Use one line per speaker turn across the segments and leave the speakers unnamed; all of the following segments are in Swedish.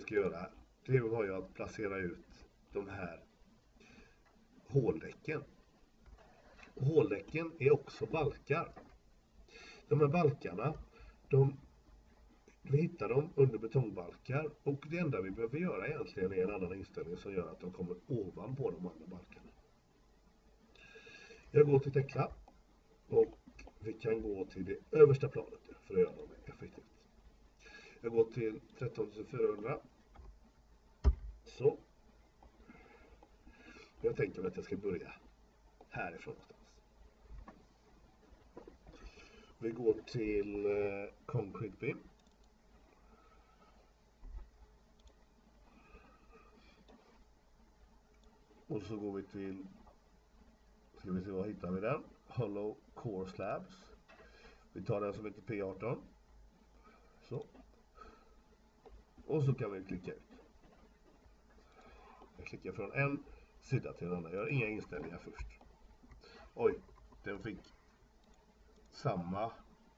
ska göra, det var ju att placera ut de här håldäcken. Och håldäcken är också balkar. De här balkarna, vi hittar dem under betongbalkar, och det enda vi behöver göra egentligen är en annan inställning som gör att de kommer ovanpå de andra balkarna. Jag går till teckna och vi kan gå till det översta planet för att göra dem effektivt. Jag går till 13400. Så. Jag tänker mig att jag ska börja härifrån någonstans. Vi går till Concrete Beam. Och så går vi till, ska vi se vad hittar vi den? Hollow Core Slabs. Vi tar den som heter P18. Så. Och så kan vi klicka ut. Jag klickar från en sida till en annan. Jag gör inga inställningar först. Oj, den fick samma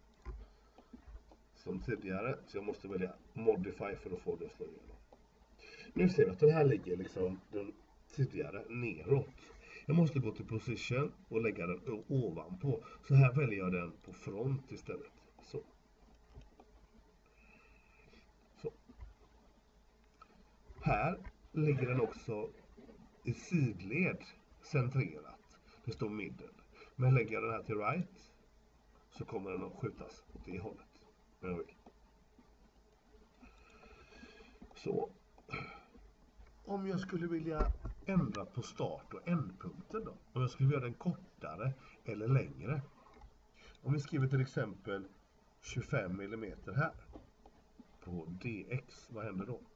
som tidigare. Så jag måste välja Modify för att få det att slå igenom. Nu ser vi att den här ligger liksom den tidigare neråt. Jag måste gå till Position och lägga den ovanpå. Så här väljer jag den på front istället. Så. Så. Här ligger den också i sidled centrerat. Det står middle. Men lägger jag den här till right så kommer den att skjutas åt det hållet. Men jag vill. Så. Om jag skulle vilja ändra på start- och ändpunkten då. Om jag skulle göra den kortare eller längre. Om vi skriver till exempel 25 mm här. På DX, vad händer då?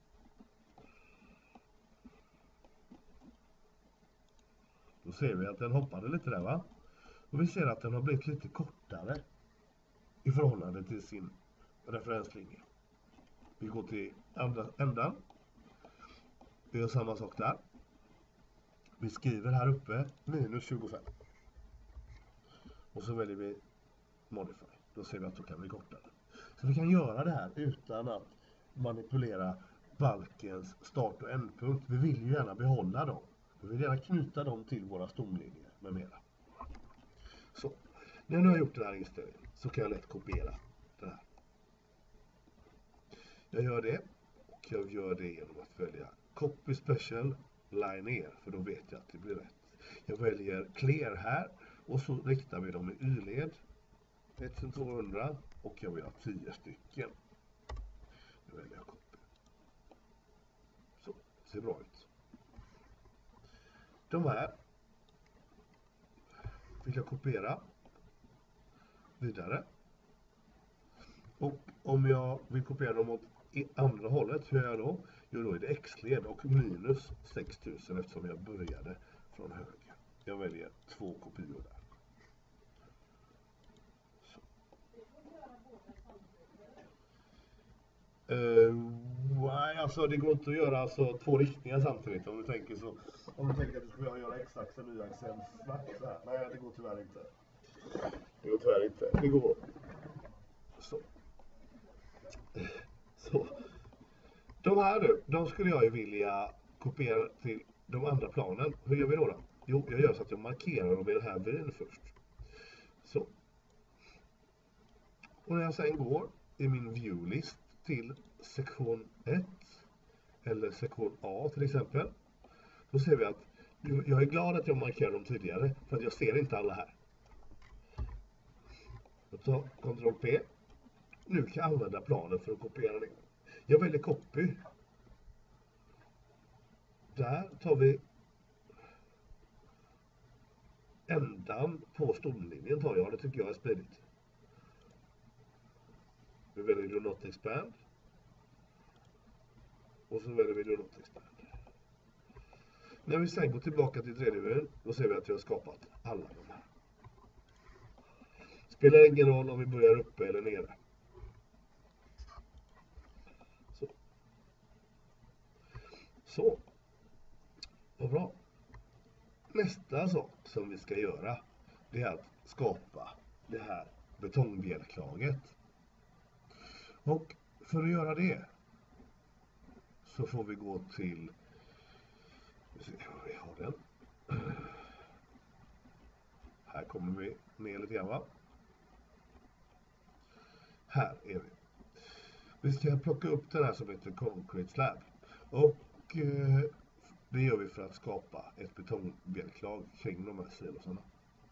Då ser vi att den hoppade lite där, va? Och vi ser att den har blivit lite kortare i förhållande till sin referenslinje. Vi går till andra ändan. Vi gör samma sak där. Vi skriver här uppe minus 25. Och så väljer vi Modify. Då ser vi att då kan vi korta det. Så vi kan göra det här utan att manipulera balkens start- och ändpunkt. Vi vill ju gärna behålla dem. Vi vill gärna knyta dem till våra stomlinjer med mera. Så, när jag nu har gjort den här inställningen så kan jag lätt kopiera det här. Jag gör det, och jag gör det genom att välja Copy Special, Line ner, för då vet jag att det blir rätt. Jag väljer Clear här och så riktar vi dem i Y-led 1200 och jag vill ha 10 stycken. Nu väljer jag Copy. Så, det ser bra ut. De här vill jag kopiera vidare. Och om jag vill kopiera dem åt andra hållet, hur gör jag då? Jo, då är det X-led och minus 6000 eftersom jag började från höger. Jag väljer 2 kopior där. Nej, alltså det går inte att göra alltså 2 riktningar samtidigt om du tänker så. Om du tänker att du skulle göra X-axeln och Y-axeln svart så här. Nej, det går tyvärr inte. Det går tyvärr inte. Det går. Så. Så. De här nu, de skulle jag ju vilja kopiera till de andra planen. Hur gör vi då? Jo, jag gör så att jag markerar dem i den här vyn först. Så. Och när jag sen går i min viewlist till sektion 1 eller sektion A till exempel, då ser vi att jag är glad att jag markerade dem tidigare för att jag ser inte alla här. Jag tar Ctrl P. Nu kan jag använda planen för att kopiera ner. Jag väljer copy. Där tar vi ändan på stomlinjen tar jag, det tycker jag är smidigt. Vi väljer Do Not Expand. Och så väljer vi Do Not Expand. När vi sen går tillbaka till 3D-vyn, då ser vi att vi har skapat alla de här. Spelar ingen roll om vi börjar uppe eller nere. Så. Så. Vad bra. Nästa sak som vi ska göra, det är att skapa det här betongbjälklaget. Och för att göra det så får vi gå till, vi har den. Här kommer vi ner lite grann, va? Här är vi. Vi ska plocka upp den här som heter Concrete Slab. Och det gör vi för att skapa ett betongbjälklag kring de här silosarna.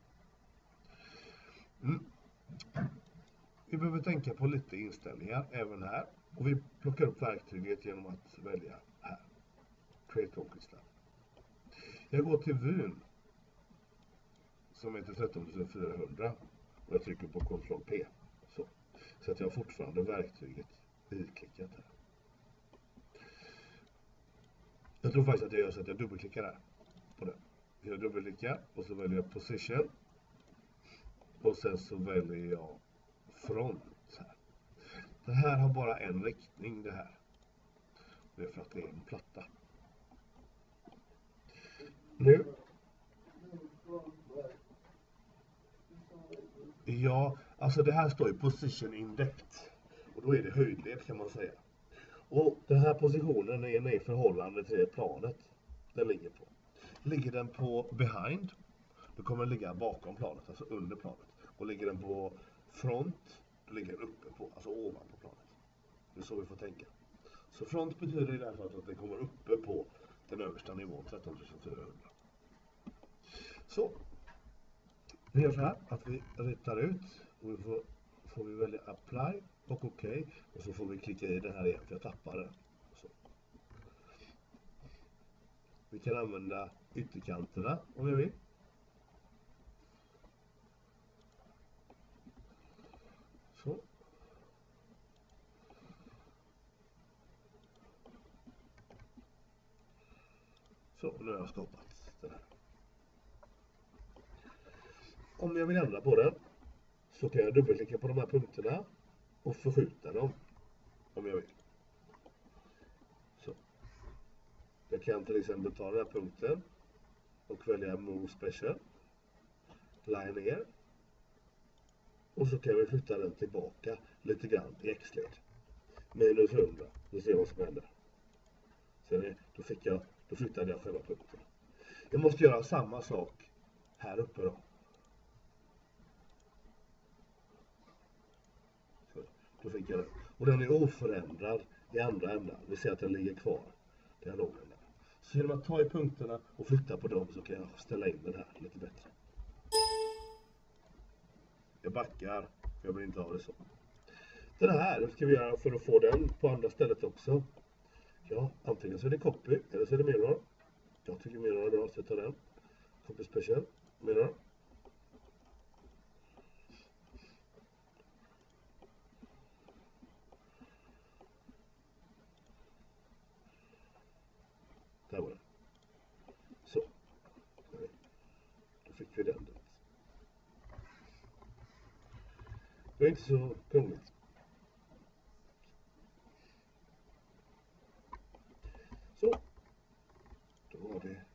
Vi behöver tänka på lite inställningar även här. Och vi plockar upp verktyget genom att välja här. Create Concrete Slab. Jag går till vyn som heter 13400 och jag trycker på Ctrl P. Så att jag har fortfarande verktyget iklickat här. Jag tror faktiskt att jag gör så att jag dubbelklickar här på den. Jag dubbelklickar och så väljer jag position. Och sen så väljer jag front här. Det här har bara en riktning det här. Det är för att det är en platta. Nu. Ja, alltså det här står ju position in depth. Och då är det höjdled kan man säga. Och den här positionen är i förhållande till planet den ligger på. Ligger den på behind, då kommer den ligga bakom planet, alltså under planet. Och ligger den på front, då ligger den uppe på, alltså ovanpå planet. Det är så vi får tänka. Så front betyder därför att den kommer uppe på den översta nivån, 13400. Så. Vi gör så här att vi ritar ut och vi får vi välja apply och OK. Och så får vi klicka i den här igen för jag tappar den. Så. Vi kan använda ytterkanterna om vi vill. Så. Så, nu har jag skapat den här. Om jag vill ändra på den så kan jag dubbelklicka på de här punkterna och förskjuta dem om jag vill. Så. Jag kan till exempel ta den här punkten och välja Move Special, line ner. Och så kan vi flytta den tillbaka lite grann i X-led. Minus 100, vi ser vad som händer. Sen då flyttade jag själva punkten. Jag måste göra samma sak här uppe då. Då fick jag den. Och den är oförändrad i andra änden. Vi ser att den ligger kvar. Där låg den där. Så genom att ta i punkterna och flytta på dem så kan jag ställa in den här lite bättre. Jag backar, för jag vill inte ha det så. Den här ska vi göra för att få den på andra stället också. Ja, antingen så är det copy eller så är det mirror. Jag tycker mirror är bra, så jag tar den. Copy special, mirror. Där var den. Så. Då fick vi den dit. Det är inte så krångligt. Så. Då var det